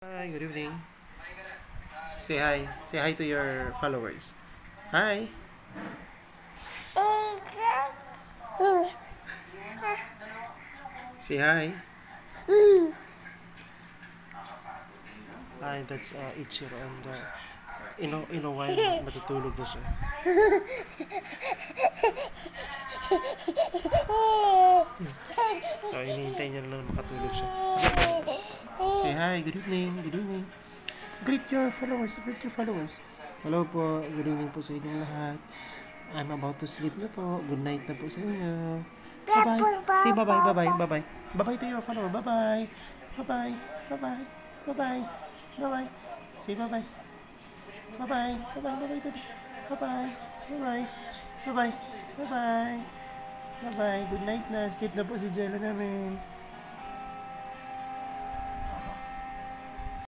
Hi, good evening. Say hi. Say hi to your followers. Hi. Say hi. Hi, that's Ichiro and in a while matutulog na siya. So, hinihintay niya lang na makatulog siya. Say hi, good evening, good evening. Greet your followers, greet your followers. Hello po, good evening po sa inyong lahat. I'm about to sleep na po. Good night na po sa inyo. Bye-bye. Say bye-bye, bye-bye, bye-bye. Bye-bye to your follower. Bye-bye. Bye-bye. Bye-bye. Bye-bye. Bye-bye. Say bye-bye. Bye-bye. Bye-bye. Bye-bye to Bye-bye. Bye-bye. Bye-bye. Bye-bye. Bye-bye. Good night na. Sleep na po si Jello namin.